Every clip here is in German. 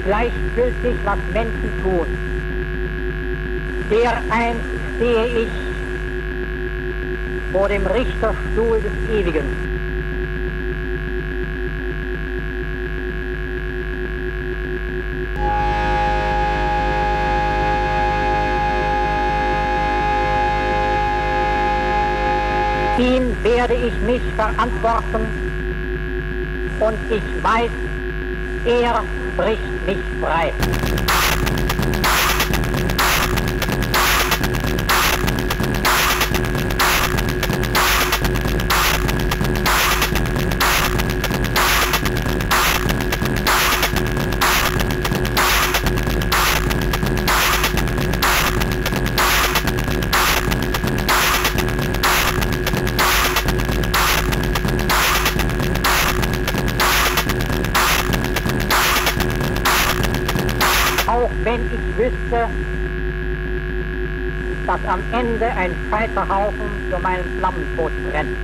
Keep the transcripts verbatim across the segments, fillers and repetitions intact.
gleichgültig, was Menschen tun. Dereinst stehe ich vor dem Richterstuhl des Ewigen. Ihm werde ich mich verantworten und ich weiß, er bricht mich frei. Auch wenn ich wüsste, dass am Ende ein Scheiterhaufen für meinen Flammentod brennt.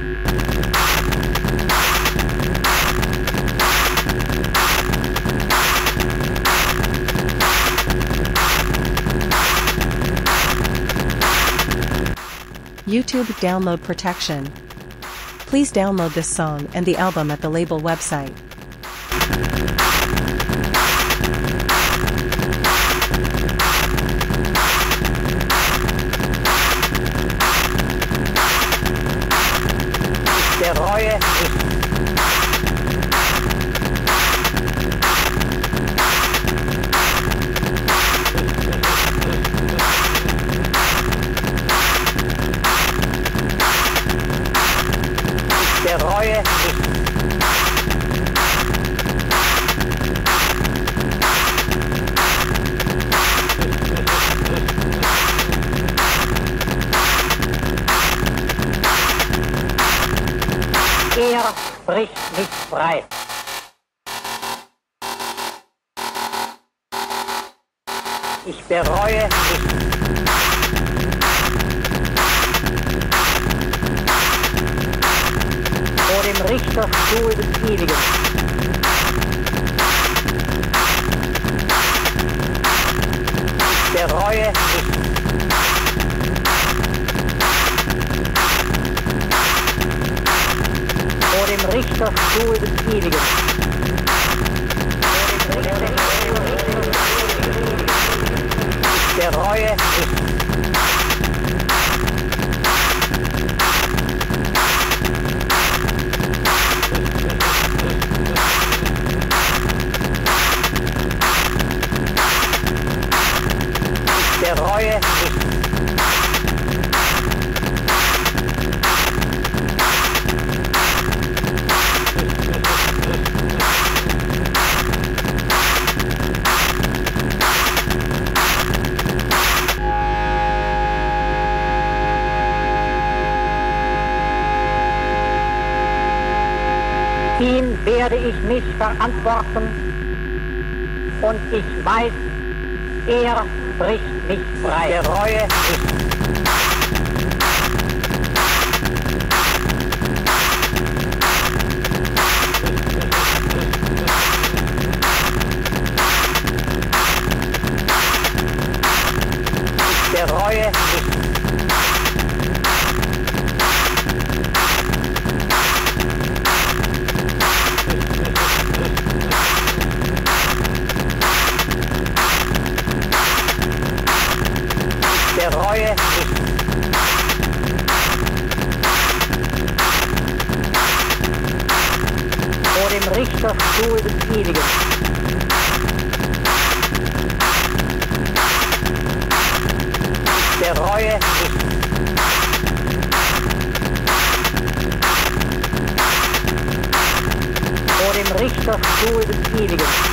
YouTube download protection. Please download this song and the album at the label website. Bereue nicht. Ich bereue nicht. Er bricht mich frei. Ich bereue nicht. Vor dem Richterstuhl des Ewigen. Ich bereue nicht. Vor dem Richterstuhl des Ewigen. Ich bereue nicht. Ich bereue nicht. Ihm werde ich mich verantworten und ich weiß, er bricht mich frei. Ich bereue nicht. Ich bereue nicht. Bereue nicht. Vor dem Richterstuhl des Ewigen. Ich bereue nicht. Vor dem Richterstuhl des Ewigen.